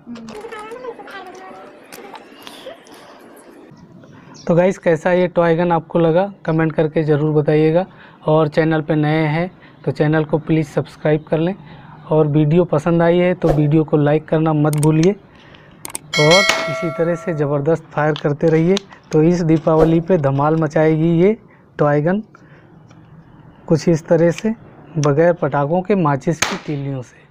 तो गाइस कैसा ये टॉय गन आपको लगा कमेंट करके ज़रूर बताइएगा। और चैनल पे नए हैं तो चैनल को प्लीज़ सब्सक्राइब कर लें। और वीडियो पसंद आई है तो वीडियो को लाइक करना मत भूलिए। और इसी तरह से ज़बरदस्त फायर करते रहिए। तो इस दीपावली पे धमाल मचाएगी ये टॉय गन, कुछ इस तरह से बगैर पटाखों के माचिस की तीलियों से।